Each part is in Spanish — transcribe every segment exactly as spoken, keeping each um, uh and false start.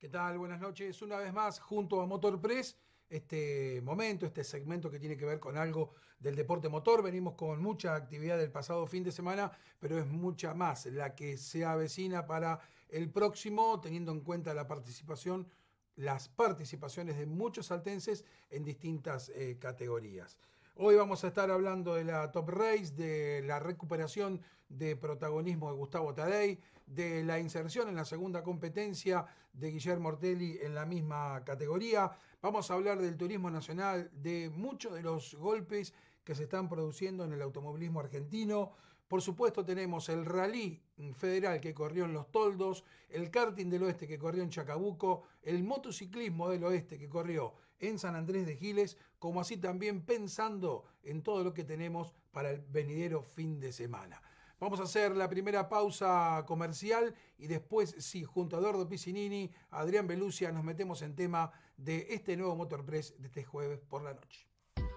¿Qué tal? Buenas noches. Una vez más, junto a Motorpress, este momento, este segmento que tiene que ver con algo del deporte motor. Venimos con mucha actividad del pasado fin de semana, pero es mucha más la que se avecina para el próximo, teniendo en cuenta la participación, las participaciones de muchos saltenses en distintas eh, categorías. Hoy vamos a estar hablando de la Top Race, de la recuperación de protagonismo de Gustavo Tadei, de la inserción en la segunda competencia de Guillermo Ortelli en la misma categoría. Vamos a hablar del turismo nacional, de muchos de los golpes que se están produciendo en el automovilismo argentino. Por supuesto tenemos el rally federal que corrió en Los Toldos, el karting del oeste que corrió en Chacabuco, el motociclismo del oeste que corrió en San Andrés de Giles, como así también pensando en todo lo que tenemos para el venidero fin de semana. Vamos a hacer la primera pausa comercial y después, sí, junto a Eduardo Piccinini, Adrián Belucia, nos metemos en tema de este nuevo Motorpress de este jueves por la noche.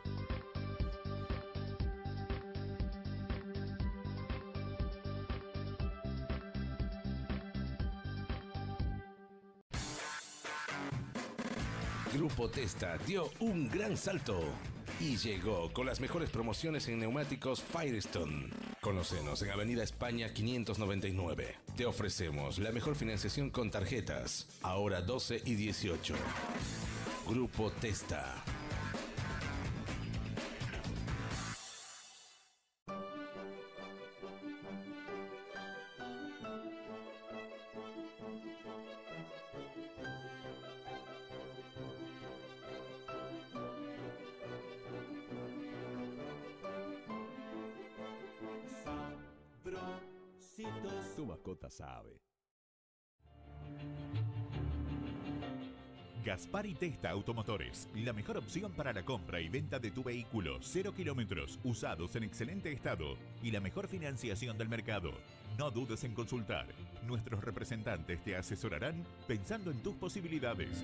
Grupo Testa dio un gran salto y llegó con las mejores promociones en neumáticos Firestone. Conócenos en Avenida España quinientos noventa y nueve. Te ofrecemos la mejor financiación con tarjetas, ahora doce y dieciocho. Grupo Testa. Tu mascota sabe. Gaspar y Testa Automotores, la mejor opción para la compra y venta de tu vehículo, cero kilómetros, usados en excelente estado y la mejor financiación del mercado. No dudes en consultar. Nuestros representantes te asesorarán pensando en tus posibilidades.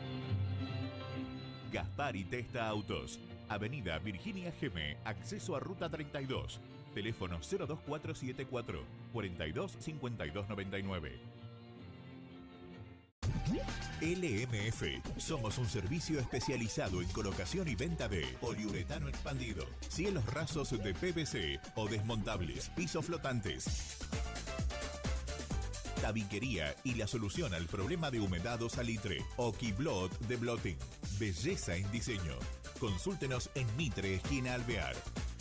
Gaspar y Testa Autos, Avenida Virginia Geme, acceso a Ruta treinta y dos. Teléfono cero dos cuatro siete cuatro, cuarenta y dos, cincuenta y dos noventa y nueve. L M F. Somos un servicio especializado en colocación y venta de poliuretano expandido, cielos rasos de P V C o desmontables, pisos flotantes. Tabiquería y la solución al problema de humedad o salitre. Okiblot de Blotting. Belleza en diseño. Consúltenos en Mitre, esquina Alvear.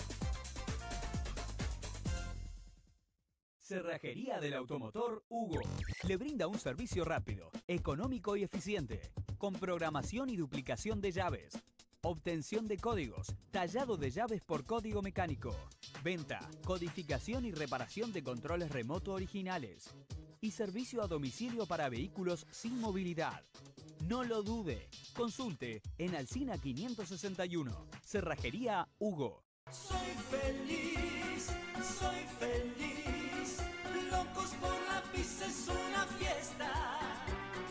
Cerrajería del Automotor Hugo. Le brinda un servicio rápido, económico y eficiente, con programación y duplicación de llaves, obtención de códigos, tallado de llaves por código mecánico, venta, codificación y reparación de controles remoto originales y servicio a domicilio para vehículos sin movilidad. No lo dude. Consulte en Alsina quinientos sesenta y uno. Cerrajería Hugo. Soy feliz, soy feliz. Locos por la pizza es una fiesta.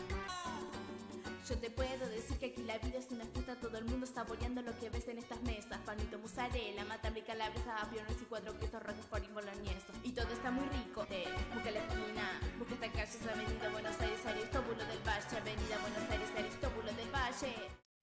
Yo te puedo decir que aquí la vida es una fiesta. Todo el mundo saboreando lo que ves en estas mesas. Panito, mozzarella, matambre, calabresa, aviones y cuatro quesos, roquefort y boloñeso. Y todo está muy rico. Eh, busca la esquina, busca esta calle, es Avenida Buenos Aires, Aristóbulo del Valle. Avenida Buenos Aires, Aristóbulo del Valle.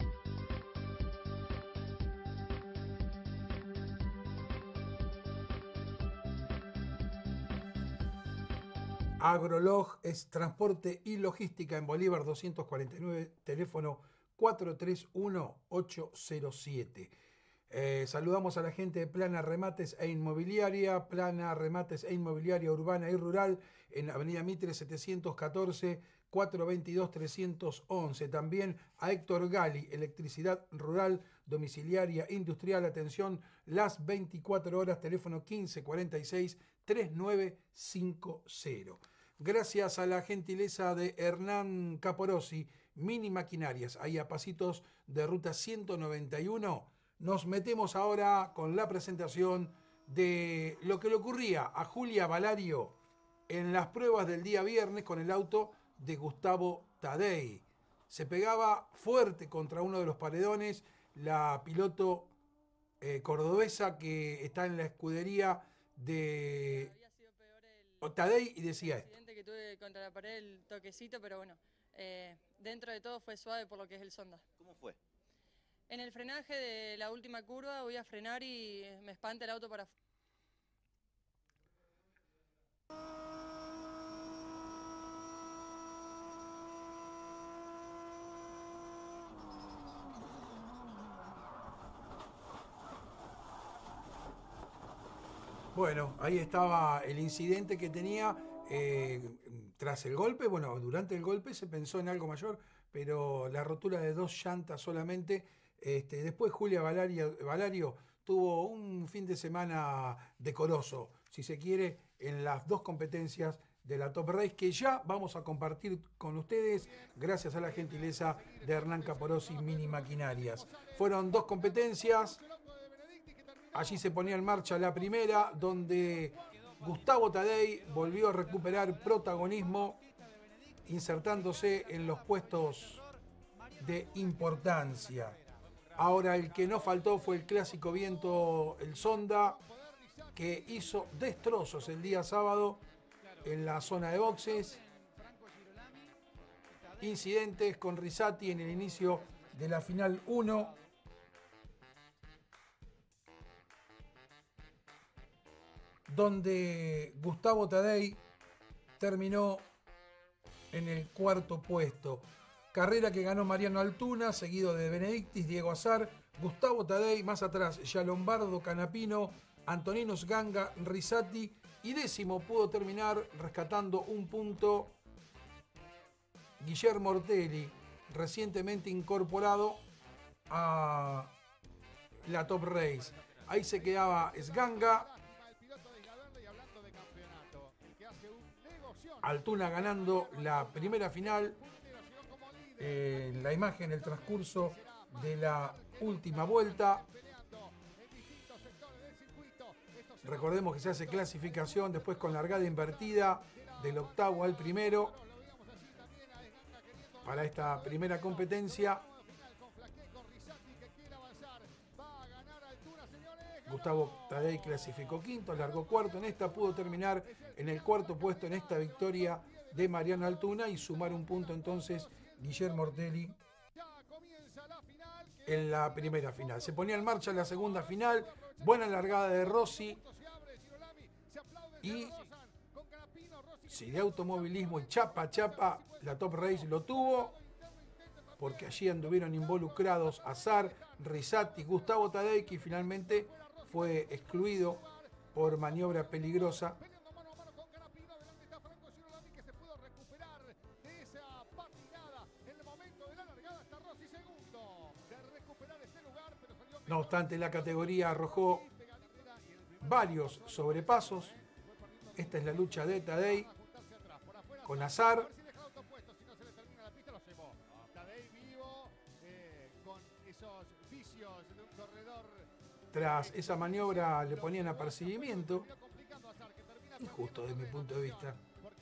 Agrolog es transporte y logística en Bolívar doscientos cuarenta y nueve, teléfono cuatro tres uno ocho cero siete. Eh, saludamos a la gente de Plana Remates e Inmobiliaria, Plana Remates e Inmobiliaria Urbana y Rural en Avenida Mitre setecientos catorce, cuatrocientos veintidós, trescientos once. También a Héctor Gali, electricidad rural, domiciliaria, industrial, atención las veinticuatro horas, teléfono quince cuarenta y seis, treinta y nueve cincuenta. Gracias a la gentileza de Hernán Caporossi, Mini Maquinarias, ahí a pasitos de ruta ciento noventa y uno. Nos metemos ahora con la presentación de lo que le ocurría a Julia Valario en las pruebas del día viernes con el auto de Gustavo Tadei. Se pegaba fuerte contra uno de los paredones la piloto eh, cordobesa que está en la escudería de Había sido peor el, Tadei y decía el esto. accidente que tuve contra la pared, el toquecito, pero bueno, eh, dentro de todo fue suave por lo que es el Sonda. ¿Cómo fue? En el frenaje de la última curva voy a frenar y me espanta el auto para afuera. Bueno, ahí estaba el incidente que tenía eh, tras el golpe. Bueno, durante el golpe se pensó en algo mayor, pero la rotura de dos llantas solamente. Este, después Julia Valario, Valario tuvo un fin de semana decoroso, si se quiere, en las dos competencias de la Top Race, que ya vamos a compartir con ustedes gracias a la gentileza de Hernán Caporosi Mini Maquinarias. Fueron dos competencias. Allí se ponía en marcha la primera, donde Gustavo Tadei volvió a recuperar protagonismo, insertándose en los puestos de importancia. Ahora el que no faltó fue el clásico viento, el Sonda, que hizo destrozos el día sábado en la zona de boxes. Incidentes con Rizzati en el inicio de la final uno. Donde Gustavo Tadei terminó en el cuarto puesto. Carrera que ganó Mariano Altuna, seguido de Benedictis, Diego Azar, Gustavo Tadei, más atrás ya Lombardo, Canapino, Antonino Sganga, Rizzati, y décimo pudo terminar rescatando un punto Guillermo Ortelli, recientemente incorporado a la Top Race. Ahí se quedaba Sganga. Altuna ganando la primera final. Eh, la imagen, el transcurso de la última vuelta. Recordemos que se hace clasificación después con largada invertida del octavo al primero para esta primera competencia. Gustavo Tadei clasificó quinto, largó cuarto en esta, pudo terminar en el cuarto puesto en esta victoria de Mariano Altuna y sumar un punto entonces Guillermo Ortelli en la primera final. Se ponía en marcha la segunda final, buena largada de Rossi, y si de automovilismo y chapa chapa la Top Race lo tuvo, porque allí anduvieron involucrados Azar, Rizzati, Gustavo Tadei, que finalmente fue excluido por maniobra peligrosa. No obstante, la categoría arrojó varios sobrepasos. Esta es la lucha de Tadei con Azar. Tras esa maniobra le ponían apercibimiento, injusto desde mi punto de vista.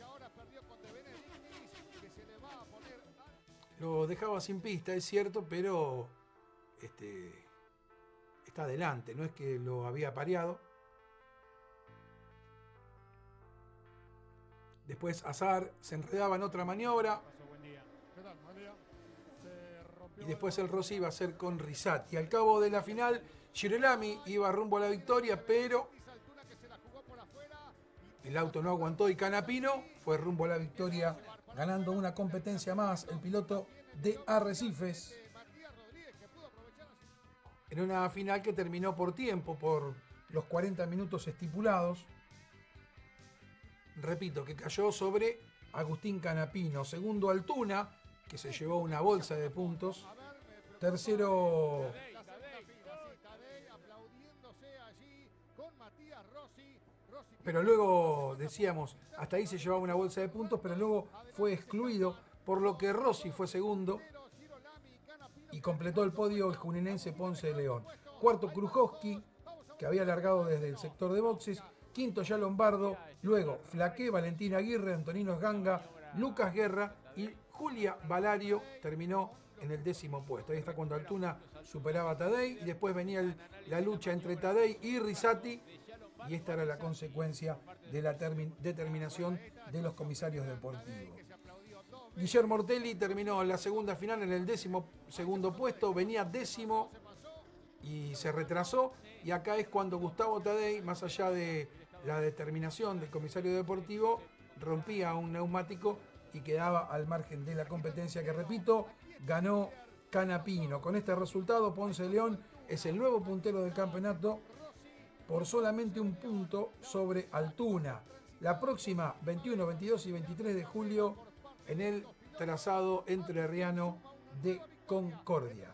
Lo dejaba sin pista, es cierto, pero este, está adelante, no es que lo había pareado. Después Azar se enredaba en otra maniobra. Y después el Rossi iba a ser con Rizzati. Al cabo de la final, Girolami iba rumbo a la victoria, pero el auto no aguantó y Canapino fue rumbo a la victoria, ganando una competencia más, el piloto de Arrecifes, en una final que terminó por tiempo, por los cuarenta minutos estipulados. Repito, que cayó sobre Agustín Canapino. Segundo, Altuna, que se llevó una bolsa de puntos. Tercero, pero luego decíamos, hasta ahí se llevaba una bolsa de puntos, pero luego fue excluido, por lo que Rossi fue segundo y completó el podio el juninense Ponce de León. Cuarto, Krujowski, que había largado desde el sector de boxes. Quinto, ya Lombardo. Luego, Flaqué, Valentín Aguirre, Antonino Sganga, Lucas Guerra y Julia Valario terminó en el décimo puesto. Ahí está cuando Altuna superaba a Tadei y después venía el, la lucha entre Tadei y Rizzati, y esta era la consecuencia de la determinación de los comisarios deportivos. Guillermo Ortelli terminó la segunda final en el décimo segundo puesto, venía décimo y se retrasó. Y acá es cuando Gustavo Tadei, más allá de la determinación del comisario deportivo, rompía un neumático y quedaba al margen de la competencia que, repito, ganó Canapino. Con este resultado, Ponce de León es el nuevo puntero del campeonato por solamente un punto sobre Altuna. La próxima, veintiuno, veintidós y veintitrés de julio, en el trazado entrerriano de Concordia.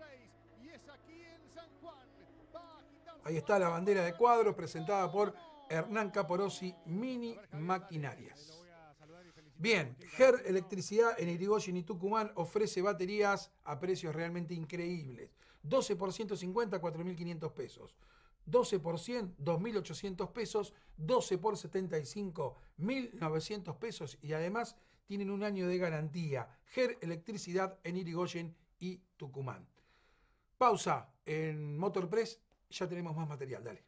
Ahí está la bandera de cuadros presentada por Hernán Caporossi, Mini Maquinarias. Bien, Ger Electricidad en Irigoyen y Tucumán ofrece baterías a precios realmente increíbles. doce por ciento cincuenta, cuatro mil quinientos pesos. doce por ciento, dos mil ochocientos pesos. doce por setenta y cinco, mil novecientos pesos. Y además tienen un año de garantía. Ger Electricidad en Irigoyen y Tucumán. Pausa en Motorpress. Ya tenemos más material, dale.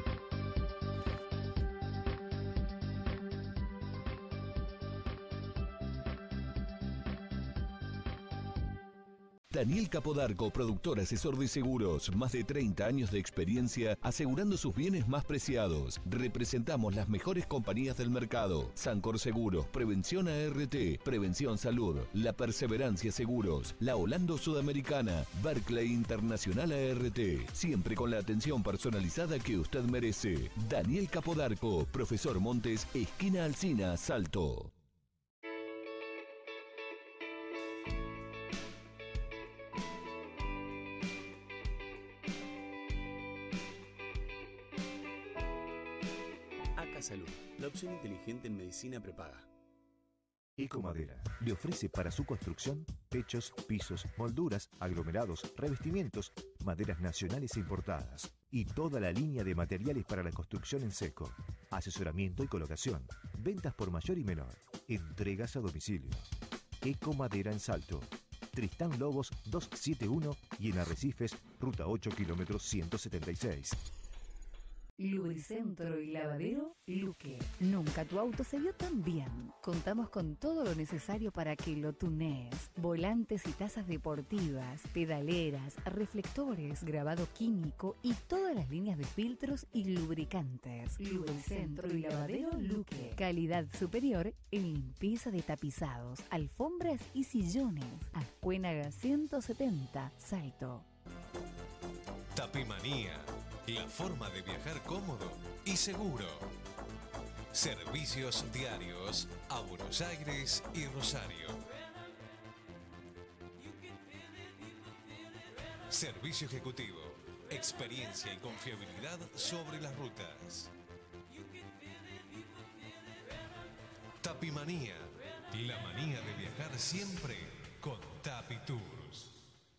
Daniel Capodarco, productor asesor de seguros, más de treinta años de experiencia asegurando sus bienes más preciados. Representamos las mejores compañías del mercado: Sancor Seguros, Prevención A R T, Prevención Salud, La Perseverancia Seguros, La Holando Sudamericana, Barclay Internacional A R T, siempre con la atención personalizada que usted merece. Daniel Capodarco, Profesor Montes, esquina Alsina, Salto. Salud, la opción inteligente en medicina prepaga. Ecomadera le ofrece para su construcción techos, pisos, molduras, aglomerados, revestimientos, maderas nacionales e importadas y toda la línea de materiales para la construcción en seco, asesoramiento y colocación, ventas por mayor y menor, entregas a domicilio. Ecomadera en Salto, Tristán Lobos doscientos setenta y uno y en Arrecifes, ruta ocho, kilómetros ciento setenta y seis. Lubricentro y lavadero Luque. Nunca tu auto se vio tan bien. Contamos con todo lo necesario para que lo tunees. Volantes y tazas deportivas, pedaleras, reflectores, grabado químico y todas las líneas de filtros y lubricantes. Lubricentro y lavadero Luque. Calidad superior en limpieza de tapizados, alfombras y sillones. Ascuénaga ciento setenta, Salto. Tapimanía. La forma de viajar cómodo y seguro. Servicios diarios a Buenos Aires y Rosario. Servicio ejecutivo. Experiencia y confiabilidad sobre las rutas. Tapimanía. La manía de viajar siempre con Tapi Tours.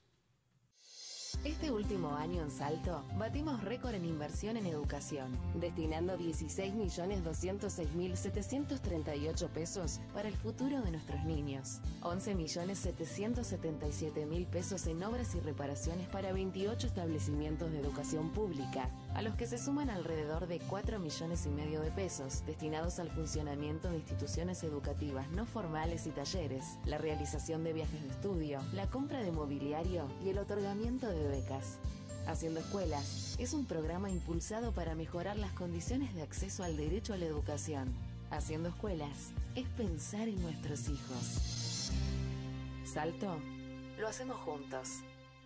Este último año en Salto, batimos récord en inversión en educación, destinando dieciséis millones doscientos seis mil setecientos treinta y ocho pesos para el futuro de nuestros niños, once millones setecientos setenta y siete mil pesos en obras y reparaciones para veintiocho establecimientos de educación pública, a los que se suman alrededor de cuatro millones y medio de pesos destinados al funcionamiento de instituciones educativas no formales y talleres, la realización de viajes de estudio, la compra de mobiliario y el otorgamiento de becas. Haciendo Escuelas es un programa impulsado para mejorar las condiciones de acceso al derecho a la educación. Haciendo Escuelas es pensar en nuestros hijos. Salto, lo hacemos juntos.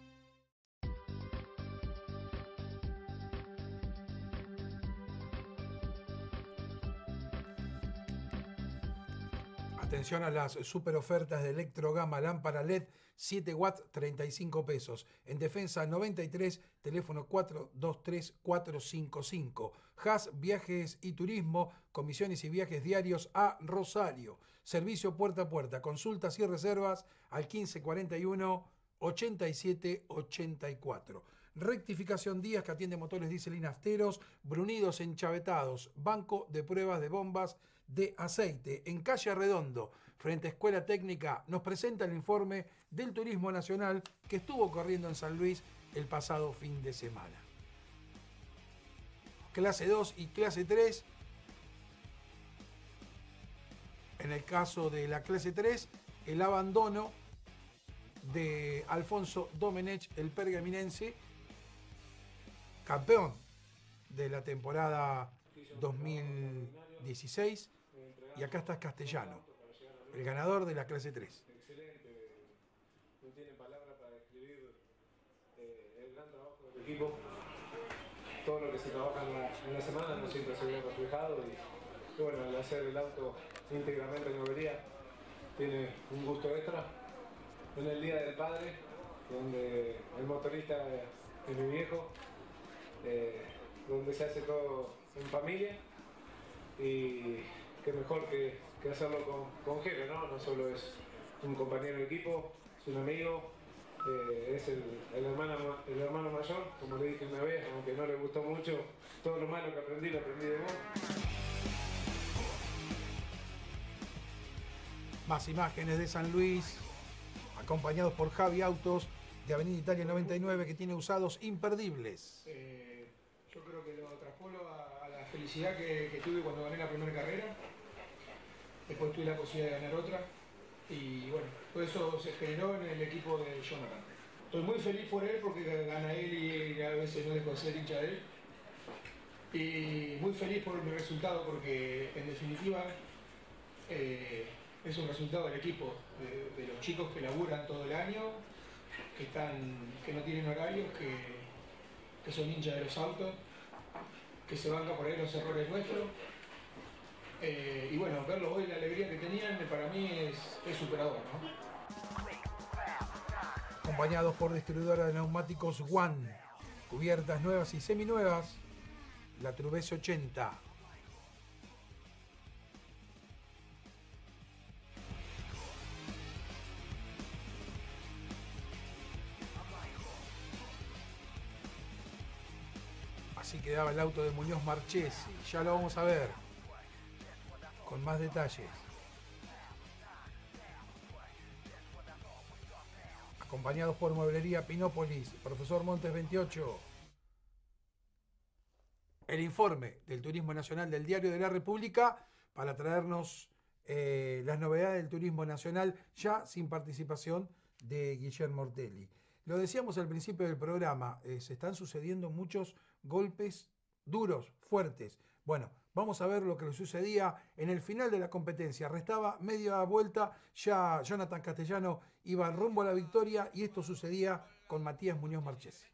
Atención a las super ofertas de Electrogama, lámpara L E D siete watts, treinta y cinco pesos. En Defensa noventa y tres, teléfono cuatro dos tres cuatro cinco cinco. Haas Viajes y Turismo, comisiones y viajes diarios a Rosario. Servicio puerta a puerta, consultas y reservas al quince cuarenta y uno, ochenta y siete ochenta y cuatro. Rectificación Díaz, que atiende motores diésel y nafteros, brunidos enchavetados, banco de pruebas de bombas de aceite. En Calle Arredondo, frente a Escuela Técnica, nos presenta el informe del Turismo Nacional que estuvo corriendo en San Luis el pasado fin de semana. Clase dos y clase tres. En el caso de la clase tres, el abandono de Alfonso Domenech, el pergaminense, campeón de la temporada dos mil dieciséis. Y acá está Castellano, el ganador de la clase tres. Excelente, no tiene palabras para describir eh, el gran trabajo del equipo. Todo lo que se trabaja en la, en la semana no siempre se ve reflejado y, y bueno, al hacer el auto íntegramente en novería tiene un gusto extra. En el Día del Padre, donde el motorista es mi viejo, eh, donde se hace todo en familia y qué mejor que, que hacerlo con, con Jero, ¿no? No solo es un compañero de equipo, es un amigo, eh, es el, el, hermano, el hermano mayor, como le dije una vez, aunque no le gustó mucho, todo lo malo que aprendí, lo aprendí de vos. Más imágenes de San Luis, acompañados por Javi Autos, de Avenida Italia noventa y nueve, que tiene usados imperdibles. Eh, yo creo que lo traspolo a, a la felicidad que, que tuve cuando gané la primera carrera. Después tuve la posibilidad de ganar otra y bueno, todo eso se generó en el equipo de Jonathan. Estoy muy feliz por él porque gana él y a veces no dejo de ser hincha de él. Y muy feliz por mi resultado porque en definitiva eh, es un resultado del equipo, de, de los chicos que laburan todo el año, que, están, que no tienen horarios, que, que son hinchas de los autos, que se banca por ahí los errores nuestros. Eh, y bueno, verlo hoy, la alegría que tenían, para mí es, es superador, ¿no? Acompañados por distribuidora de neumáticos One, cubiertas nuevas y seminuevas, la Trubese ochenta. Así quedaba el auto de Muñoz Marchesi, ya lo vamos a ver con más detalles. Acompañados por Mueblería Pinópolis, Profesor Montes veintiocho. El informe del Turismo Nacional del Diario de la República para traernos eh, las novedades del turismo nacional, ya sin participación de Guillermo Ortelli. Lo decíamos al principio del programa, eh, se están sucediendo muchos golpes duros, fuertes. Bueno, vamos a ver lo que le sucedía en el final de la competencia. Restaba media vuelta, ya Jonathan Castellano iba rumbo a la victoria y esto sucedía con Matías Muñoz Marchesi.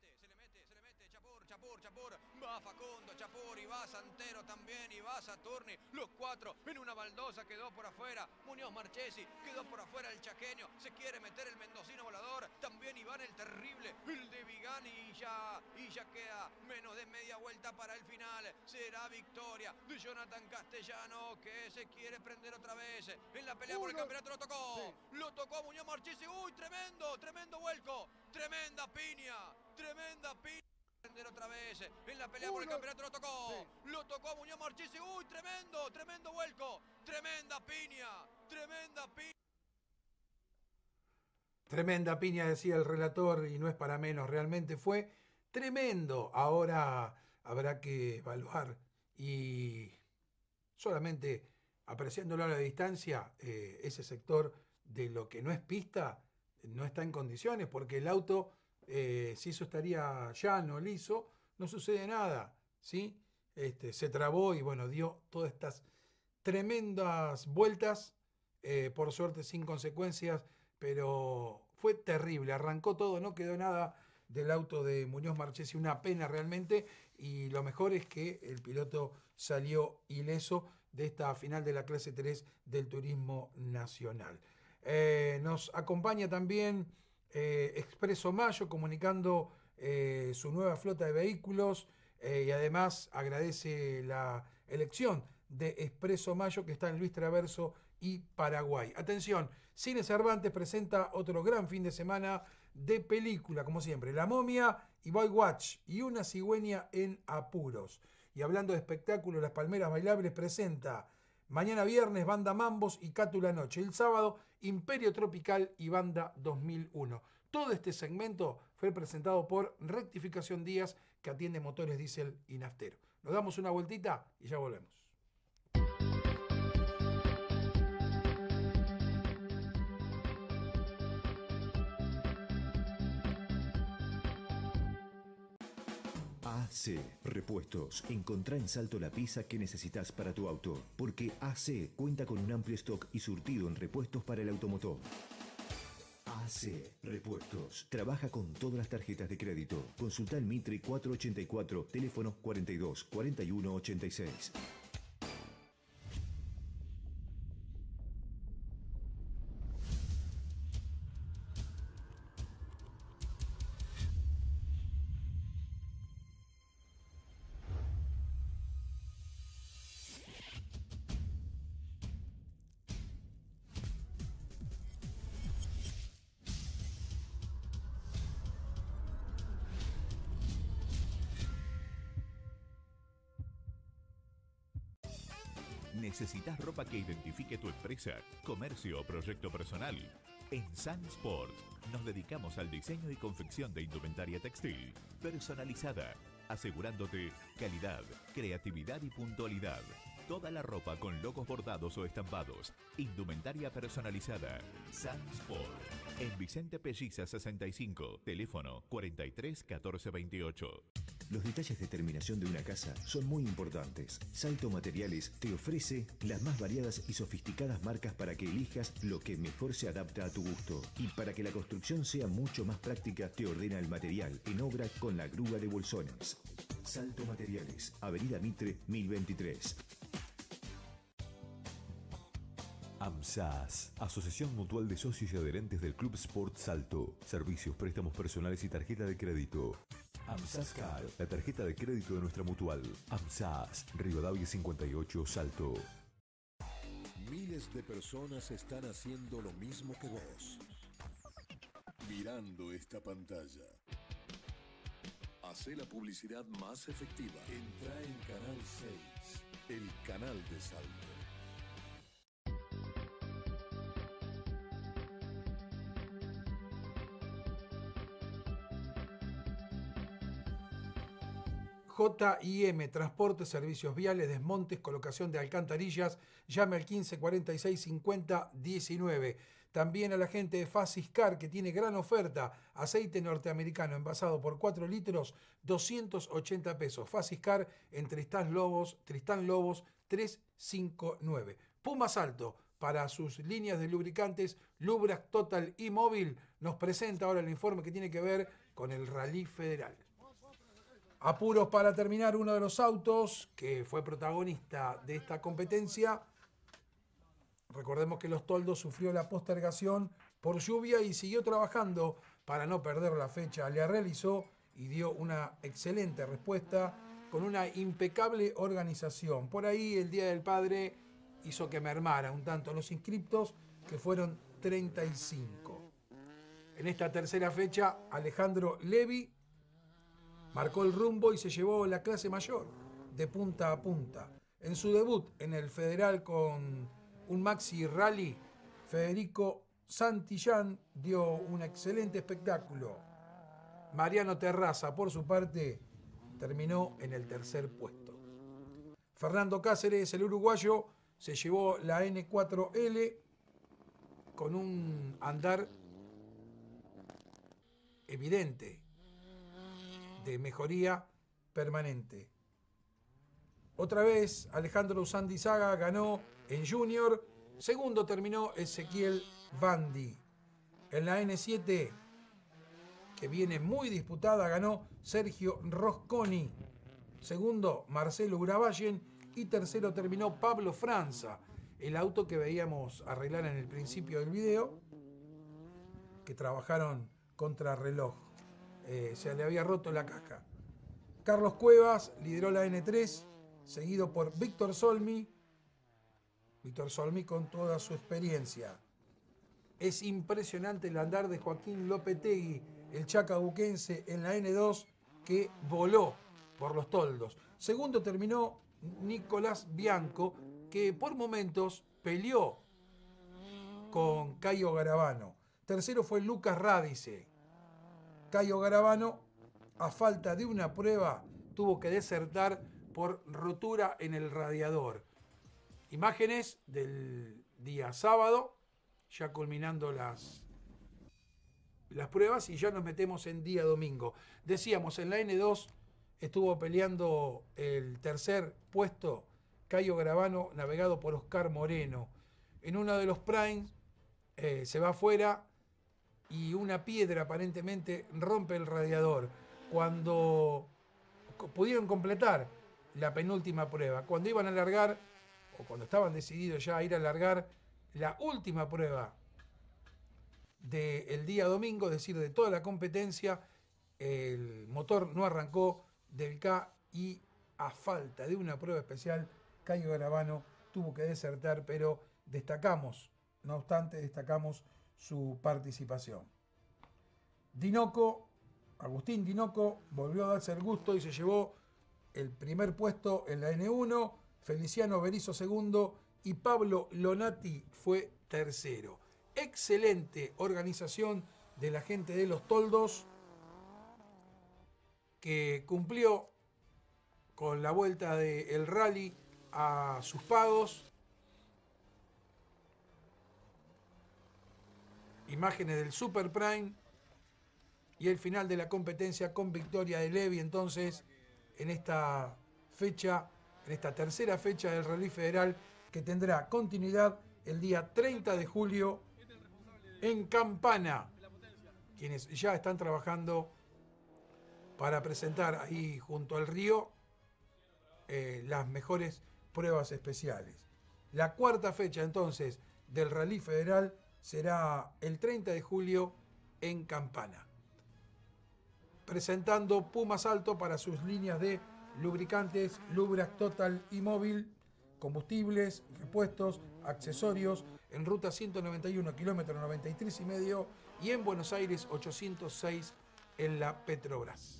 Va Facundo, Chapur, y va Santero también, y va Saturni, los cuatro en una baldosa, quedó por afuera Muñoz Marchesi, quedó por afuera el chaqueño, se quiere meter el mendocino volador, también Iván el terrible, el de Vigani, y ya, y ya queda menos de media vuelta para el final, será victoria de Jonathan Castellano, que se quiere prender otra vez en la pelea Uno. por el campeonato, lo tocó, sí. lo tocó Muñoz Marchesi, uy, tremendo, tremendo vuelco, tremenda piña, tremenda piña. Otra vez en la pelea Uno. por el campeonato, lo tocó, sí. lo tocó Muñoz Marchesi, uy, tremendo, tremendo vuelco, tremenda piña, tremenda piña. Tremenda piña, decía el relator, y no es para menos, realmente fue tremendo. Ahora habrá que evaluar y solamente apreciándolo a la distancia, eh, ese sector de lo que no es pista no está en condiciones, porque el auto... Eh, si eso estaría llano, liso, no sucede nada, ¿sí? Este, se trabó y bueno, dio todas estas tremendas vueltas, eh, por suerte sin consecuencias, pero fue terrible, arrancó todo, no quedó nada del auto de Muñoz Marchesi, una pena realmente, y lo mejor es que el piloto salió ileso de esta final de la clase tres del Turismo Nacional. Eh, nos acompaña también Eh, Expreso Mayo comunicando eh, su nueva flota de vehículos eh, y además agradece la elección de Expreso Mayo, que está en Luis Traverso y Paraguay. Atención, Cine Cervantes presenta otro gran fin de semana de película, como siempre, La Momia y Boy Watch y Una cigüeña en apuros. Y hablando de espectáculo, Las Palmeras Bailables presenta mañana viernes Banda Mambos y Cátula Noche. El sábado Imperio Tropical y Banda dos mil uno. Todo este segmento fue presentado por Rectificación Díaz, que atiende motores diésel y naftero. Nos damos una vueltita y ya volvemos. A C Repuestos. Encontrá en Salto la pieza que necesitas para tu auto, porque A C cuenta con un amplio stock y surtido en repuestos para el automotor. A C Repuestos. Trabaja con todas las tarjetas de crédito. Consulta el Mitre cuatrocientos ochenta y cuatro, teléfono cuarenta y dos, cuarenta y uno, ochenta y seis. ¿Necesitas ropa que identifique tu empresa, comercio o proyecto personal? En Sunsport nos dedicamos al diseño y confección de indumentaria textil personalizada, asegurándote calidad, creatividad y puntualidad. Toda la ropa con logos bordados o estampados. Indumentaria personalizada. Sunsport. En Vicente Pelliza sesenta y cinco. Teléfono cuarenta y tres, catorce, veintiocho. Los detalles de terminación de una casa son muy importantes. Salto Materiales te ofrece las más variadas y sofisticadas marcas para que elijas lo que mejor se adapta a tu gusto. Y para que la construcción sea mucho más práctica, te ordena el material en obra con la grúa de bolsones. Salto Materiales, Avenida Mitre mil veintitrés. AMSAS, Asociación Mutual de Socios y Adherentes del Club Sport Salto. Servicios, préstamos personales y tarjeta de crédito. AMSAS Card, la tarjeta de crédito de nuestra mutual. AMSAS, Rivadavia cincuenta y ocho, Salto. Miles de personas están haciendo lo mismo que vos. Mirando esta pantalla. Hacé la publicidad más efectiva. Entra en Canal seis, el canal de Salto. J I M, transporte, servicios viales, desmontes, colocación de alcantarillas. Llame al quince cuarenta y seis cincuenta diecinueve. También a la gente de Faciscar, que tiene gran oferta. Aceite norteamericano envasado por cuatro litros, doscientos ochenta pesos. Faciscar en Tristán Lobos, Tristán Lobos trescientos cincuenta y nueve. Puma Salto, para sus líneas de lubricantes, Lubrac Total y Móvil, nos presenta ahora el informe que tiene que ver con el Rally Federal. Apuros para terminar uno de los autos que fue protagonista de esta competencia. Recordemos que Los Toldos sufrió la postergación por lluvia y siguió trabajando para no perder la fecha. La realizó y dio una excelente respuesta con una impecable organización. Por ahí el Día del Padre hizo que mermara un tanto los inscriptos, que fueron treinta y cinco. En esta tercera fecha, Alejandro Levi marcó el rumbo y se llevó la clase mayor de punta a punta. En su debut en el Federal con un Maxi Rally, Federico Santillán dio un excelente espectáculo. Mariano Terraza, por su parte, terminó en el tercer puesto. Fernando Cáceres, el uruguayo, se llevó la N cuatro L con un andar evidente de mejoría permanente. Otra vez Alejandro Usandizaga ganó en Junior. Segundo terminó Ezequiel Bandi. En la N siete, que viene muy disputada, ganó Sergio Rosconi. Segundo, Marcelo Uravallen. Y tercero terminó Pablo Franza, el auto que veíamos arreglar en el principio del video, que trabajaron contra reloj. Eh, se le había roto la caja. Carlos Cuevas lideró la N tres, seguido por Víctor Solmi. Víctor Solmi con toda su experiencia. Es impresionante el andar de Joaquín Lopetegui, el chacabuquense, en la N dos, que voló por los toldos. Segundo terminó Nicolás Bianco, que por momentos peleó con Caio Garavano. Tercero fue Lucas Radice. Caio Garavano, a falta de una prueba, tuvo que desertar por rotura en el radiador. Imágenes del día sábado, ya culminando las, las pruebas, y ya nos metemos en día domingo. Decíamos, en la N dos, estuvo peleando el tercer puesto Cayo Gravano, navegado por Oscar Moreno. En uno de los primes eh, se va afuera y una piedra aparentemente rompe el radiador. Cuando pudieron completar la penúltima prueba, cuando iban a largar, o cuando estaban decididos ya a ir a largar la última prueba del día domingo, es decir, de toda la competencia, el motor no arrancó del K y a falta de una prueba especial, Cayo Gravano tuvo que desertar, pero destacamos, no obstante, destacamos su participación. Dinoco, Agustín Dinoco, volvió a darse el gusto y se llevó el primer puesto en la N uno, Feliciano Berizo segundo y Pablo Lonati fue tercero. Excelente organización de la gente de los Toldos, que cumplió con la vuelta del rally a sus pagos. Imágenes del Super Prime y el final de la competencia con victoria de Levi entonces en esta fecha, en esta tercera fecha del Rally Federal, que tendrá continuidad el día treinta de julio en Campana, quienes ya están trabajando para presentar ahí junto al río eh, las mejores pruebas especiales. La cuarta fecha entonces del Rally Federal será el treinta de julio en Campana, presentando Puma Salto para sus líneas de lubricantes Lubrac Total y Móvil, combustibles, repuestos, accesorios, en ruta ciento noventa y uno, kilómetro noventa y tres y medio, y en Buenos Aires ochocientos seis en la Petrobras.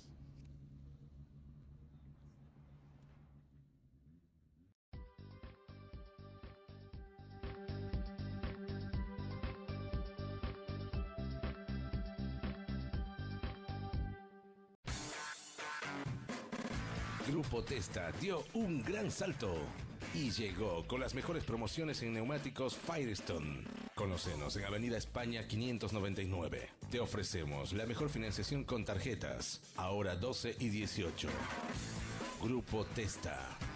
Grupo Testa dio un gran salto y llegó con las mejores promociones en neumáticos Firestone. Conócenos en Avenida España quinientos noventa y nueve. Te ofrecemos la mejor financiación con tarjetas, ahora doce y dieciocho. Grupo Testa.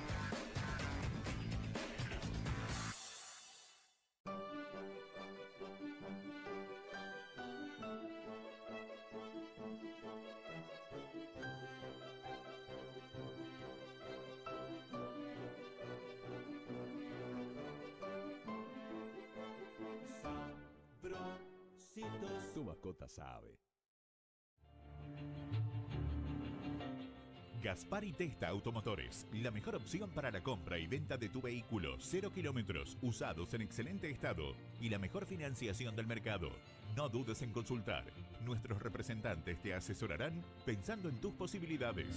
Tu mascota sabe. Gaspar y Testa Automotores, la mejor opción para la compra y venta de tu vehículo, cero kilómetros, usados en excelente estado y la mejor financiación del mercado. No dudes en consultar. Nuestros representantes te asesorarán pensando en tus posibilidades.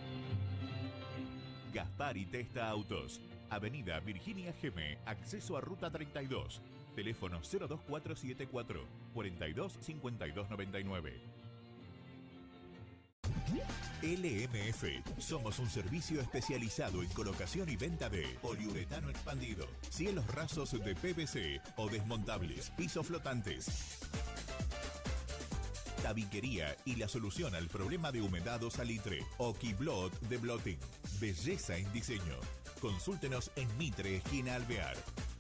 Gaspar y Testa Autos, Avenida Virginia Geme, acceso a Ruta treinta y dos. Teléfono cero dos cuatro siete cuatro, cuarenta y dos, cincuenta y dos noventa y nueve. L M F. Somos un servicio especializado en colocación y venta de poliuretano expandido, cielos rasos de P V C o desmontables, pisos flotantes. Tabiquería y la solución al problema de humedad o salitre. Okiblot de Blotting. Belleza en diseño. Consúltenos en Mitre, esquina Alvear.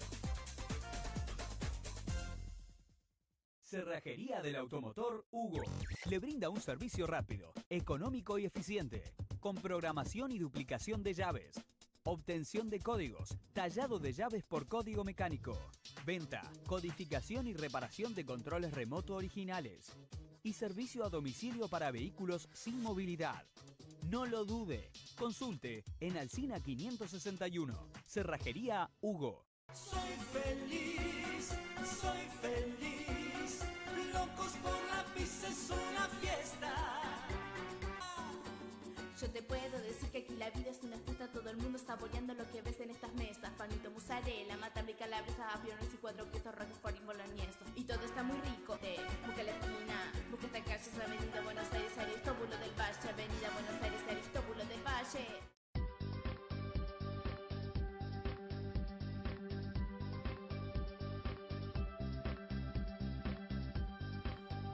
Cerrajería del Automotor Hugo. Le brinda un servicio rápido, económico y eficiente, con programación y duplicación de llaves, obtención de códigos, tallado de llaves por código mecánico, venta, codificación y reparación de controles remoto originales y servicio a domicilio para vehículos sin movilidad. No lo dude. Consulte en Alsina quinientos sesenta y uno. Cerrajería Hugo. Soy feliz, soy feliz. Locos por la pizza es una fiesta. Yo te puedo decir que aquí la vida es una fiesta, todo el mundo saboreando lo que ves en estas mesas. Panito, mozzarella, matambre, calabresa, aviones y cuatro quesos, roquefort y boloñeso. Y todo está muy rico. Eh, busca la esquina, busca esta calle, es Avenida Buenos Aires, Aristóbulo del Valle. Avenida Buenos Aires, Aristóbulo del Valle.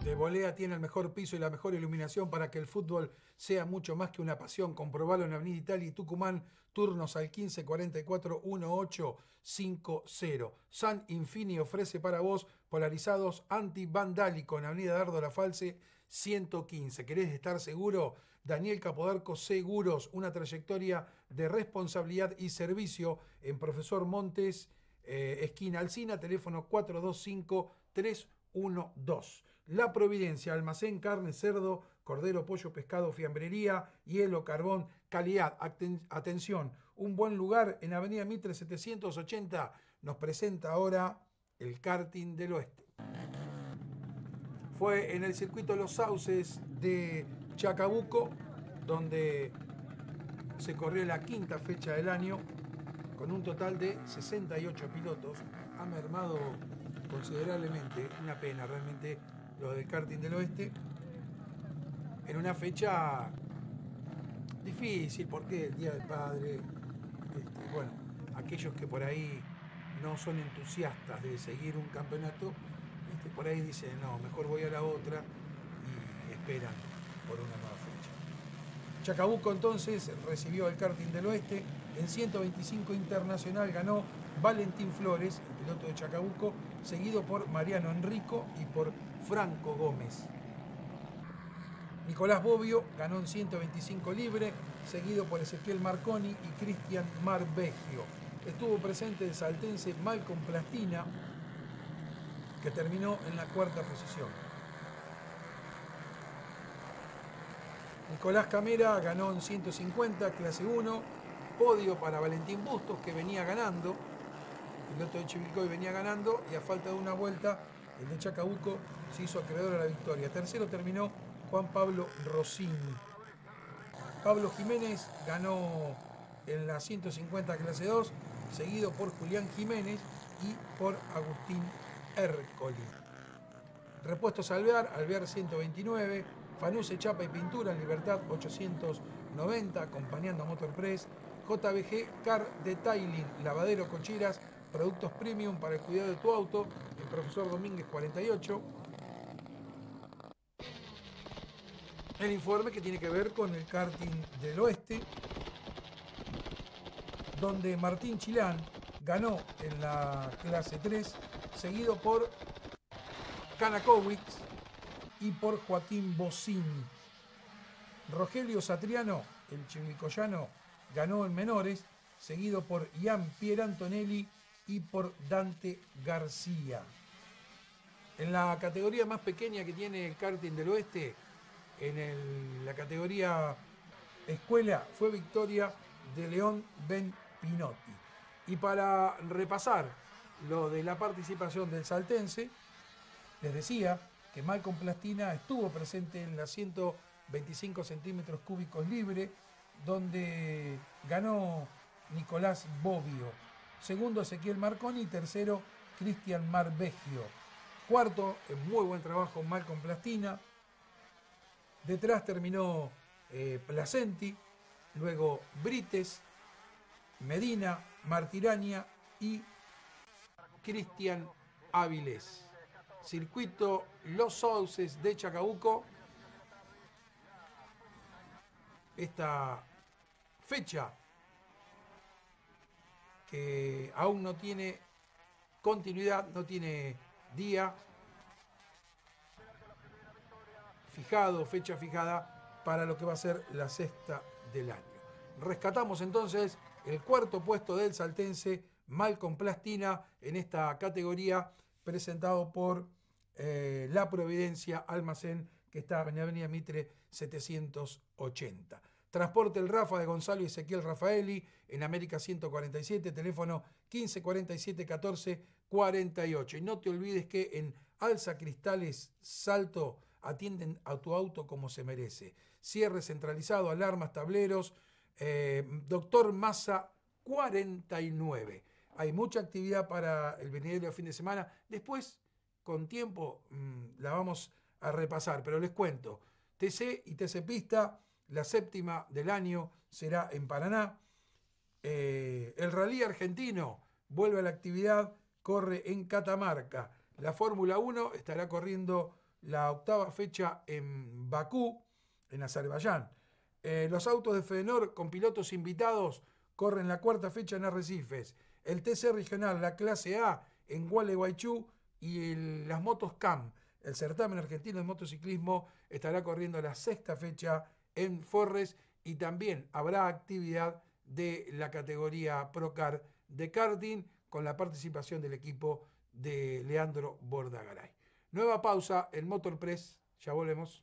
Que Bolea tiene el mejor piso y la mejor iluminación para que el fútbol sea mucho más que una pasión. Comprobalo en Avenida Italia y Tucumán. Turnos al quince cuarenta y cuatro dieciocho cincuenta. San Infini ofrece para vos polarizados antivandálicos en Avenida Dardo La Falce ciento quince. ¿Querés estar seguro? Daniel Capodarco Seguros, una trayectoria de responsabilidad y servicio en Profesor Montes, eh, esquina Alsina, teléfono cuatro dos cinco tres uno dos. La Providencia, almacén, carne, cerdo, cordero, pollo, pescado, fiambrería, hielo, carbón, calidad. Aten- atención, un buen lugar en Avenida Mitre setecientos ochenta. Nos presenta ahora el karting del oeste. Fue en el circuito Los Sauces de Chacabuco, donde se corrió la quinta fecha del año, con un total de sesenta y ocho pilotos. Ha mermado considerablemente, una pena realmente lo del karting del oeste, en una fecha difícil, porque el Día del Padre, este, bueno, aquellos que por ahí no son entusiastas de seguir un campeonato, este, por ahí dicen, no, mejor voy a la otra, y esperan por una nueva fecha. Chacabuco entonces recibió el karting del oeste. En ciento veinticinco internacional ganó Valentín Flores, el piloto de Chacabuco, seguido por Mariano Enrico y por Franco Gómez. Nicolás Bobbio ganó en ciento veinticinco libre, seguido por Ezequiel Marconi y Cristian Marbegio. Estuvo presente el saltense Malcolm Plastina, que terminó en la cuarta posición. Nicolás Camera ganó en ciento cincuenta, clase uno, podio para Valentín Bustos, que venía ganando, el piloto de Chivilcoy venía ganando, y a falta de una vuelta, el de Chacabuco se hizo acreedor a la victoria. Tercero terminó Juan Pablo Rossini. Pablo Jiménez ganó en la ciento cincuenta clase dos, seguido por Julián Jiménez y por Agustín Ercoli. Repuestos Alvear, Alvear ciento veintinueve, Fanuse Chapa y Pintura en Libertad ochocientos noventa, acompañando a Motorpress. J B G Car Detailing, lavadero, cocheras, productos premium para el cuidado de tu auto, el Profesor Domínguez cuarenta y ocho. El informe que tiene que ver con el karting del oeste, donde Martín Chilán ganó en la clase tres, seguido por Kanakowicz y por Joaquín Bocini. Rogelio Satriano, el chivilcoyano, ganó en menores, seguido por Ian Pier Antonelli y por Dante García. En la categoría más pequeña que tiene el karting del oeste, en el, la categoría escuela, fue victoria de León Ben Pinotti. Y para repasar lo de la participación del saltense, les decía que Malcolm Plastina estuvo presente en la ciento veinticinco centímetros cúbicos libre, donde ganó Nicolás Bobbio. Segundo, Ezequiel Marconi. Tercero, Cristian Marbegio. Cuarto, en muy buen trabajo, Malcolm Plastina. Detrás terminó eh, Placenti, luego Brites, Medina, Martiraña y Cristian Áviles. Circuito Los Sauces de Chacabuco. Esta fecha que aún no tiene continuidad, no tiene día fijado, fecha fijada para lo que va a ser la sexta del año. Rescatamos entonces el cuarto puesto del saltense Malcolm Plastina en esta categoría, presentado por eh, La Providencia, almacén que está en Avenida Mitre setecientos ochenta. Transporte El Rafa de Gonzalo y Ezequiel Rafaeli en América ciento cuarenta y siete, teléfono quince cuarenta y siete catorce cuarenta y ocho. Y no te olvides que en Alza Cristales Salto atienden a tu auto como se merece. Cierre centralizado, alarmas, tableros. Eh, Doctor Massa cuarenta y nueve. Hay mucha actividad para el venidero fin de semana. Después, con tiempo, mmm, la vamos a repasar, pero les cuento. T C y T C Pista, la séptima del año será en Paraná. Eh, el Rally Argentino vuelve a la actividad, corre en Catamarca. La Fórmula uno estará corriendo la octava fecha en Bakú, en Azerbaiyán. Eh, los autos de Fedenor con pilotos invitados corren la cuarta fecha en Arrecifes. El T C regional, la clase A, en Gualeguaychú, y el, las motos C A M, el certamen argentino de motociclismo, estará corriendo la sexta fecha en Forres, y también habrá actividad de la categoría Procar de karting con la participación del equipo de Leandro Bordagaray. Nueva pausa en Motor Press, ya volvemos.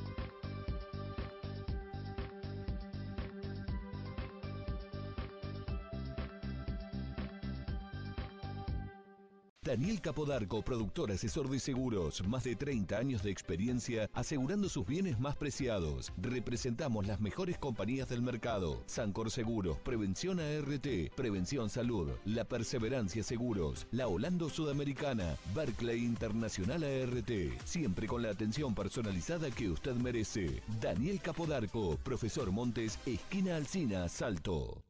Daniel Capodarco, productor asesor de seguros, más de treinta años de experiencia asegurando sus bienes más preciados. Representamos las mejores compañías del mercado: Sancor Seguros, Prevención A R T, Prevención Salud, La Perseverancia Seguros, La Holando Sudamericana, Barclay Internacional A R T, siempre con la atención personalizada que usted merece. Daniel Capodarco, Profesor Montes, esquina Alsina, Salto.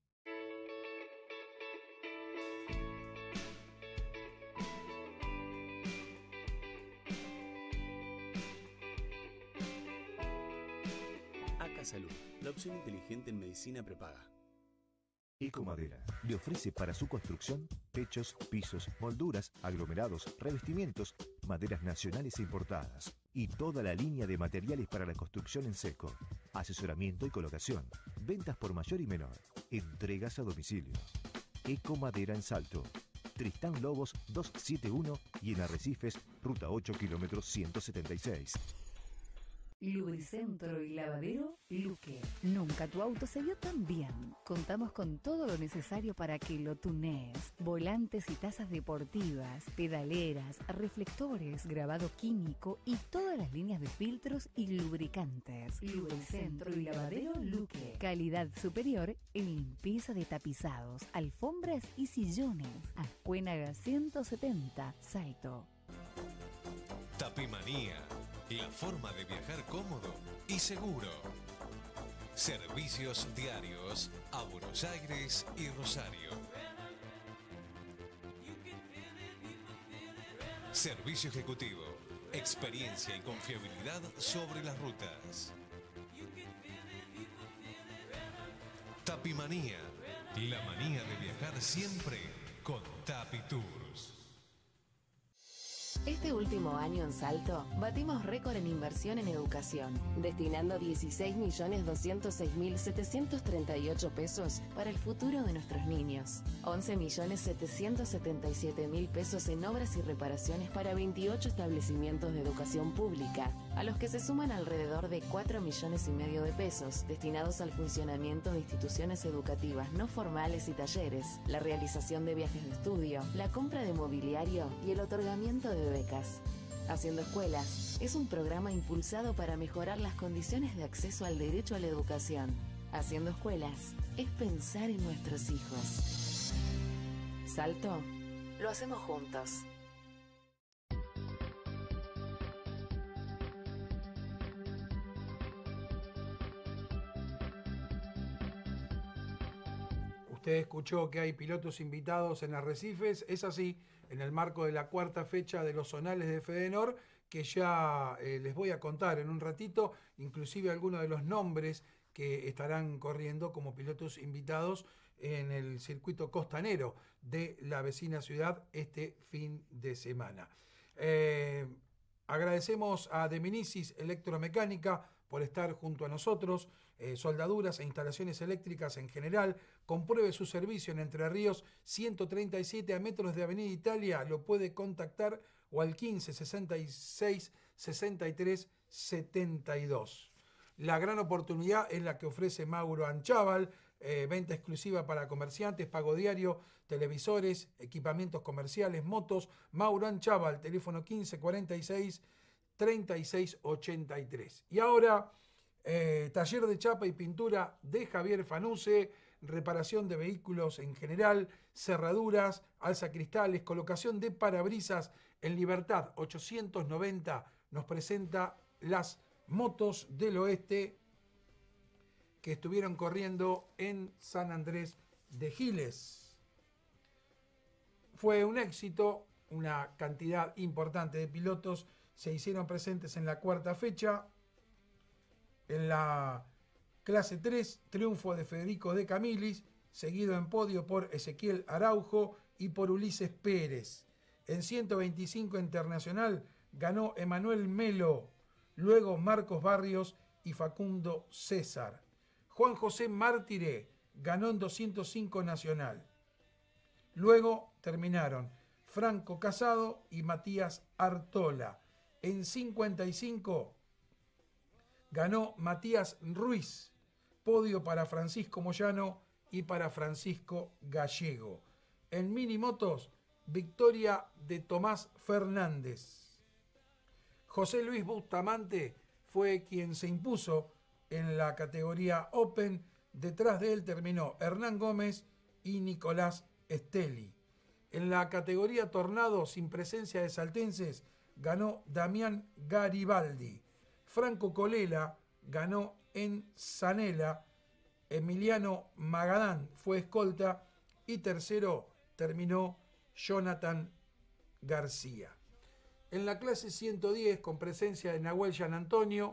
Salud, la opción inteligente en medicina prepaga. Ecomadera le ofrece para su construcción techos, pisos, molduras, aglomerados, revestimientos, maderas nacionales e importadas y toda la línea de materiales para la construcción en seco, asesoramiento y colocación, ventas por mayor y menor, entregas a domicilio. Ecomadera en Salto, Tristán Lobos doscientos setenta y uno y en Arrecifes, ruta ocho, kilómetros ciento setenta y seis. Lubricentro y lavadero Luque. Nunca tu auto se vio tan bien. Contamos con todo lo necesario para que lo tunees. Volantes y tazas deportivas, pedaleras, reflectores, grabado químico y todas las líneas de filtros y lubricantes. Lubricentro y lavadero Luque. Calidad superior en limpieza de tapizados, alfombras y sillones. Ascuénaga ciento setenta, Salto. Tapimanía, la forma de viajar cómodo y seguro. Servicios diarios a Buenos Aires y Rosario. Servicio ejecutivo, experiencia y confiabilidad sobre las rutas. Tapimanía, la manía de viajar siempre con Tapi Tours. Este último año en Salto, batimos récord en inversión en educación, destinando dieciséis millones doscientos seis mil setecientos treinta y ocho pesos para el futuro de nuestros niños, once millones setecientos setenta y siete mil pesos en obras y reparaciones para veintiocho establecimientos de educación pública, a los que se suman alrededor de cuatro millones y medio de pesos destinados al funcionamiento de instituciones educativas no formales y talleres, la realización de viajes de estudio, la compra de mobiliario y el otorgamiento de becas. Haciendo Escuelas es un programa impulsado para mejorar las condiciones de acceso al derecho a la educación. Haciendo Escuelas es pensar en nuestros hijos. Salto, lo hacemos juntos. Usted escuchó que hay pilotos invitados en Arrecifes, es así, en el marco de la cuarta fecha de los zonales de Fedenor, que ya eh, les voy a contar en un ratito, inclusive algunos de los nombres que estarán corriendo como pilotos invitados en el circuito costanero de la vecina ciudad este fin de semana. Eh, agradecemos a De Minicis Electromecánica por estar junto a nosotros, eh, soldaduras e instalaciones eléctricas en general. Compruebe su servicio en Entre Ríos ciento treinta y siete a metros de Avenida Italia, lo puede contactar o al quince sesenta y seis sesenta y tres setenta y dos. La gran oportunidad es la que ofrece Mauro Anchaval, eh, venta exclusiva para comerciantes, pago diario, televisores, equipamientos comerciales, motos. Mauro Anchaval, teléfono quince cuarenta y seis treinta y seis ochenta y tres. Y ahora, eh, taller de chapa y pintura de Javier Fanuce, reparación de vehículos en general, cerraduras, alzacristales, colocación de parabrisas en Libertad ochocientos noventa. Nos presenta las motos del oeste que estuvieron corriendo en San Andrés de Giles. Fue un éxito, una cantidad importante de pilotos se hicieron presentes en la cuarta fecha. En la clase tres, triunfo de Federico de Camilis, seguido en podio por Ezequiel Araujo y por Ulises Pérez. En ciento veinticinco internacional ganó Emanuel Melo, luego Marcos Barrios y Facundo César. Juan José Mártire ganó en doscientos cinco nacional. Luego terminaron Franco Casado y Matías Artola. En cincuenta y cinco ganó Matías Ruiz, podio para Francisco Moyano y para Francisco Gallego. En minimotos, victoria de Tomás Fernández. José Luis Bustamante fue quien se impuso en la categoría Open. Detrás de él terminó Hernán Gómez y Nicolás Esteli. En la categoría Tornado, sin presencia de saltenses, ganó Damián Garibaldi. Franco Colela ganó en Zanela. Emiliano Magadán fue escolta y tercero terminó Jonathan García. En la clase ciento diez, con presencia de Nahuel Gian Antonio,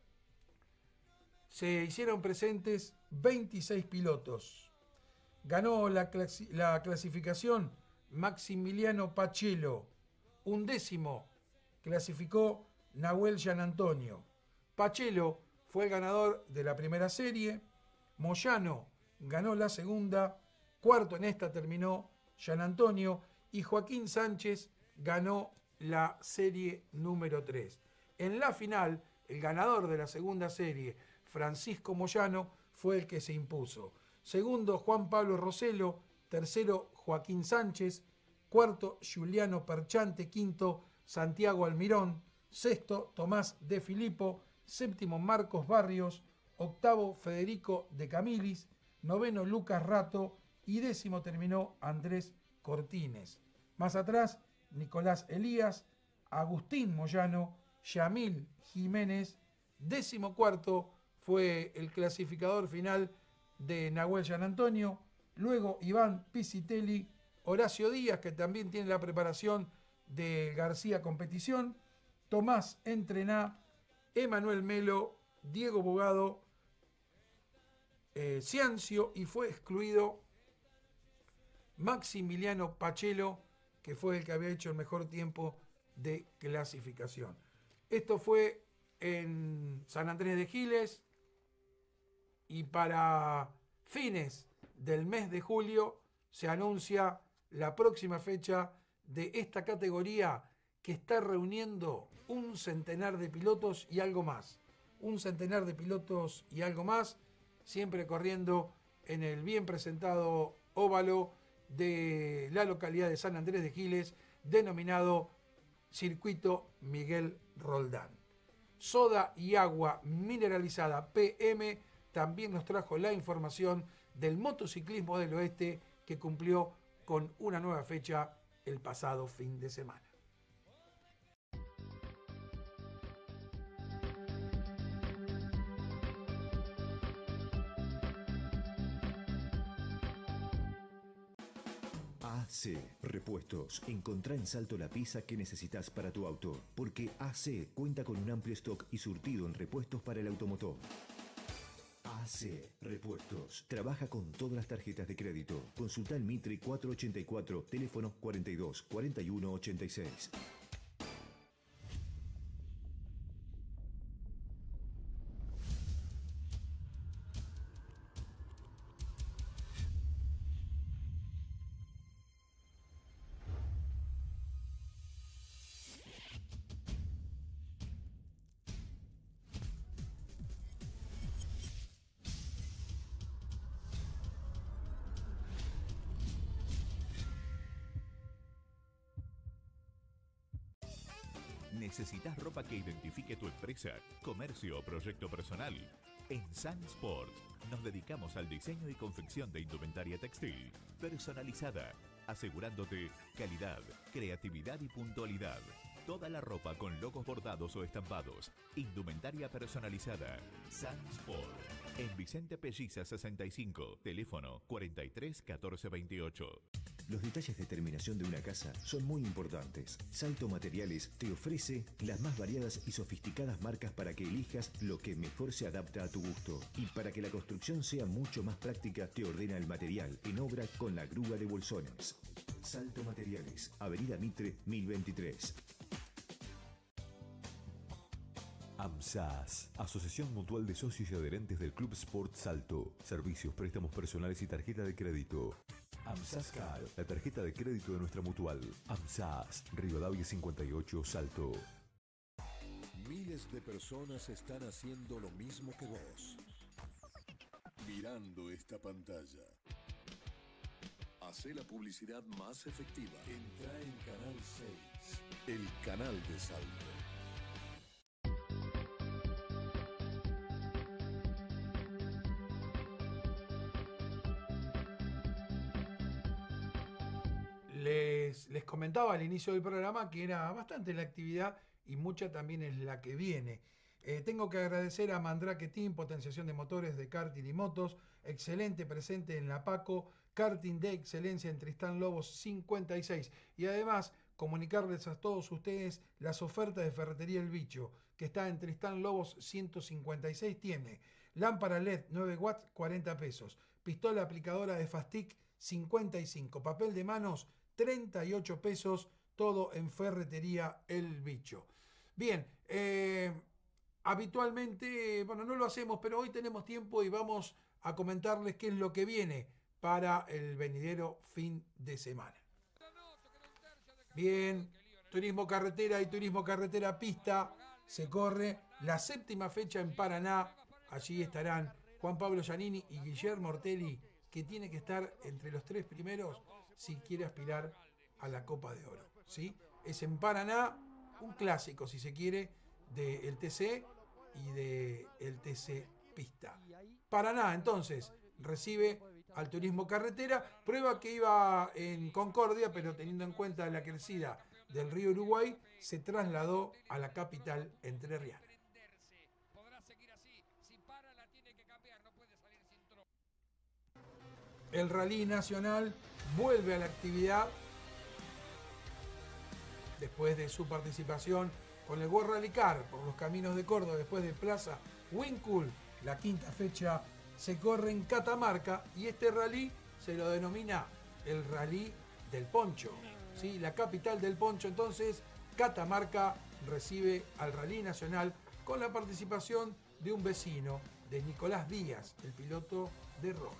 se hicieron presentes veintiséis pilotos. Ganó la, clasi- la clasificación Maximiliano Pachelo. Un décimo clasificó Nahuel Gian Antonio. Pachelo fue el ganador de la primera serie. Moyano ganó la segunda. Cuarto en esta terminó Gian Antonio. Y Joaquín Sánchez ganó la serie número tres. En la final, el ganador de la segunda serie, Francisco Moyano, fue el que se impuso. Segundo, Juan Pablo Roselo. Tercero, Joaquín Sánchez. Cuarto, Giuliano Perchante. Quinto, Santiago Almirón. Sexto, Tomás de Filippo. Séptimo, Marcos Barrios. Octavo, Federico de Camilis. Noveno, Lucas Rato. Y décimo terminó Andrés Cortines. Más atrás, Nicolás Elías, Agustín Moyano, Yamil Jiménez. Décimo cuarto fue el clasificador final de Nahuel Gian Antonio. Luego Iván Pisitelli, Horacio Díaz, que también tiene la preparación de García Competición, Tomás Entrená, Emanuel Melo, Diego Bogado, eh, Ciancio, y fue excluido Maximiliano Pachelo, que fue el que había hecho el mejor tiempo de clasificación. Esto fue en San Andrés de Giles, y para fines del mes de julio se anuncia la próxima fecha de esta categoría, que está reuniendo un centenar de pilotos y algo más. Un centenar de pilotos y algo más, siempre corriendo en el bien presentado óvalo de la localidad de San Andrés de Giles, denominado Circuito Miguel Roldán. Soda y agua mineralizada P M también nos trajo la información del motociclismo del oeste, que cumplió con una nueva fecha el pasado fin de semana. A C Repuestos. Encontrá en Salto la pieza que necesitas para tu auto, porque A C cuenta con un amplio stock y surtido en repuestos para el automotor. A C Repuestos. Trabaja con todas las tarjetas de crédito. Consulta el Mitre cuatrocientos ochenta y cuatro, teléfono cuarenta y dos, cuarenta y uno, ochenta y seis. ¿Necesitas ropa que identifique tu empresa, comercio o proyecto personal? En Sun Sport nos dedicamos al diseño y confección de indumentaria textil personalizada, asegurándote calidad, creatividad y puntualidad. Toda la ropa con logos bordados o estampados. Indumentaria personalizada. Sansport. En Vicente Pelliza sesenta y cinco. Teléfono cuarenta y tres catorce veintiocho. Los detalles de terminación de una casa son muy importantes. Salto Materiales te ofrece las más variadas y sofisticadas marcas para que elijas lo que mejor se adapta a tu gusto. Y para que la construcción sea mucho más práctica, te ordena el material en obra con la grúa de bolsones. Salto Materiales, Avenida Mitre mil veintitrés. AMSAS, Asociación Mutual de Socios y Adherentes del Club Sport Salto. Servicios, préstamos personales y tarjeta de crédito. AMSAS Card, la tarjeta de crédito de nuestra mutual. AMSAS, Rivadavia cincuenta y ocho, Salto. Miles de personas están haciendo lo mismo que vos. Mirando esta pantalla. Hacé la publicidad más efectiva. Entra en Canal seis, el canal de Salto. Les, les comentaba al inicio del programa que era bastante la actividad y mucha también es la que viene. Eh, tengo que agradecer a Mandrake Team, potenciación de motores de karting y motos, excelente presente en la Paco, karting de excelencia en Tristán Lobos cincuenta y seis. Y además, comunicarles a todos ustedes las ofertas de Ferretería El Bicho, que está en Tristán Lobos ciento cincuenta y seis. Tiene lámpara L E D nueve watts, cuarenta pesos. Pistola aplicadora de Fastic, cincuenta y cinco. Papel de manos, treinta y ocho pesos. Todo en Ferretería El Bicho. Bien, eh, habitualmente, bueno, no lo hacemos, pero hoy tenemos tiempo y vamos a comentarles qué es lo que viene para el venidero fin de semana. Bien, turismo carretera y turismo carretera pista. Se corre la séptima fecha en Paraná. Allí estarán Juan Pablo Giannini y Guillermo Ortelli, que tiene que estar entre los tres primeros si quiere aspirar a la Copa de Oro, ¿sí? Es en Paraná, un clásico, si se quiere, del T C y del T C Pista. Paraná, entonces, recibe al turismo carretera, prueba que iba en Concordia, pero teniendo en cuenta la crecida del río Uruguay, se trasladó a la capital entrerriana. El Rally Nacional vuelve a la actividad después de su participación con el World Rally Car por los caminos de Córdoba, después de Plaza Winkle. La quinta fecha se corre en Catamarca y este rally se lo denomina el Rally del Poncho, ¿sí? La capital del Poncho. Entonces, Catamarca recibe al Rally Nacional con la participación de un vecino, de Nicolás Díaz, el piloto de Rojas.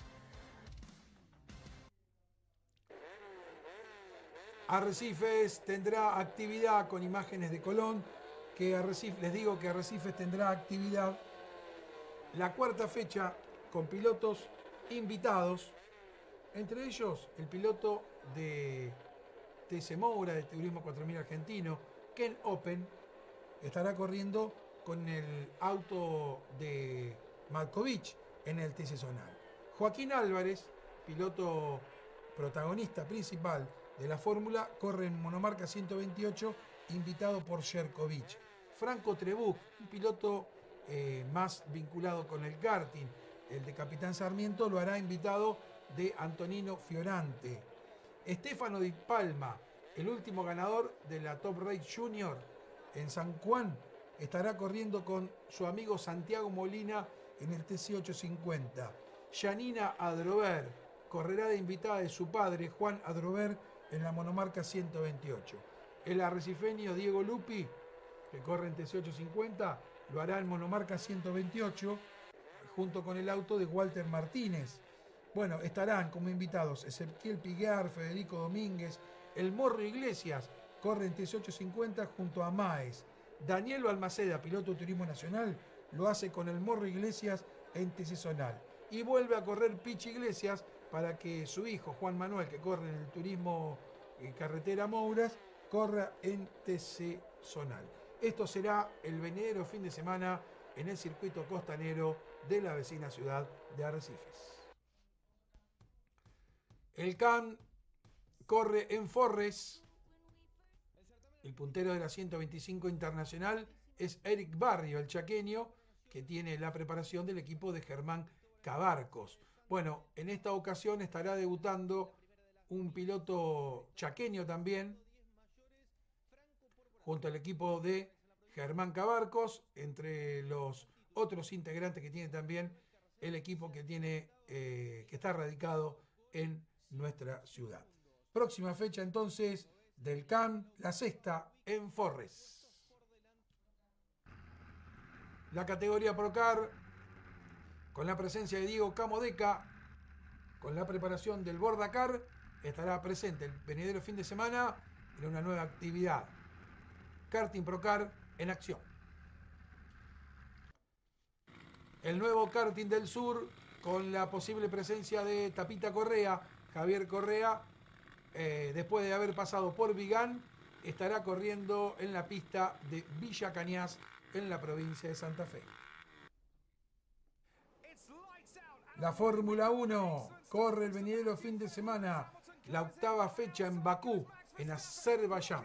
Arrecifes tendrá actividad con imágenes de Colón, que Arrecifes, les digo que Arrecifes tendrá actividad la cuarta fecha con pilotos invitados, entre ellos el piloto de T C Moura, de Turismo cuatro mil Argentino, Ken Open, estará corriendo con el auto de Malkovich en el T C Zonal. Joaquín Álvarez, piloto protagonista principal de la fórmula, corre en monomarca ciento veintiocho, invitado por Sherkovich. Franco Trebuch, un piloto eh, más vinculado con el karting, el de Capitán Sarmiento, lo hará invitado de Antonino Fiorante. Estefano Di Palma, el último ganador de la Top Race Junior en San Juan, estará corriendo con su amigo Santiago Molina en el T C ochocientos cincuenta. Janina Adrover correrá de invitada de su padre, Juan Adrover, en la monomarca ciento veintiocho. El arrecifeño Diego Lupi, que corre en T C ochocientos cincuenta, lo hará en monomarca ciento veintiocho, junto con el auto de Walter Martínez. Bueno, estarán como invitados Ezequiel Piguar, Federico Domínguez, el Morro Iglesias, corre en T C ochocientos cincuenta junto a Maes. Daniel Balmaceda, piloto de Turismo Nacional, lo hace con el Morro Iglesias en T C Zonal. Y vuelve a correr Pichi Iglesias para que su hijo, Juan Manuel, que corre en el Turismo eh, Carretera Mouras, corra en T C Zonal. Esto será el venidero fin de semana en el circuito costanero de la vecina ciudad de Arrecifes. El C A N corre en Forres. El puntero de la ciento veinticinco internacional es Eric Barrio, el chaqueño, que tiene la preparación del equipo de Germán Cabarcos. Bueno, en esta ocasión estará debutando un piloto chaqueño también, junto al equipo de Germán Cabarcos, entre los otros integrantes que tiene también el equipo que tiene eh, que está radicado en nuestra ciudad. Próxima fecha entonces del C A M, la sexta en Forres. La categoría Procar, con la presencia de Diego Camodeca, con la preparación del Bordacar, estará presente el venidero fin de semana en una nueva actividad. Karting Procar en acción. El nuevo karting del sur, con la posible presencia de Tapita Correa, Javier Correa, eh, después de haber pasado por Vigán, estará corriendo en la pista de Villa Cañas, en la provincia de Santa Fe. La Fórmula uno corre el venidero fin de semana, la octava fecha en Bakú, en Azerbaiyán.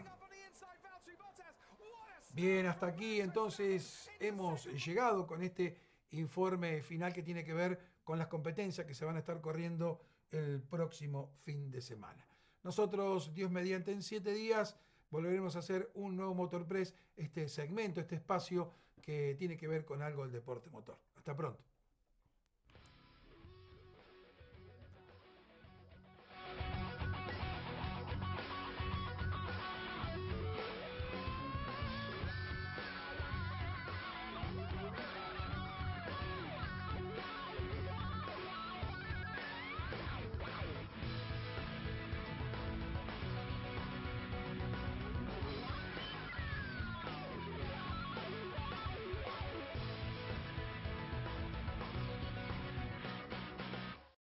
Bien, hasta aquí entonces hemos llegado con este informe final que tiene que ver con las competencias que se van a estar corriendo el próximo fin de semana. Nosotros, Dios mediante, en siete días volveremos a hacer un nuevo Motorpress, este segmento, este espacio que tiene que ver con algo del deporte motor. Hasta pronto.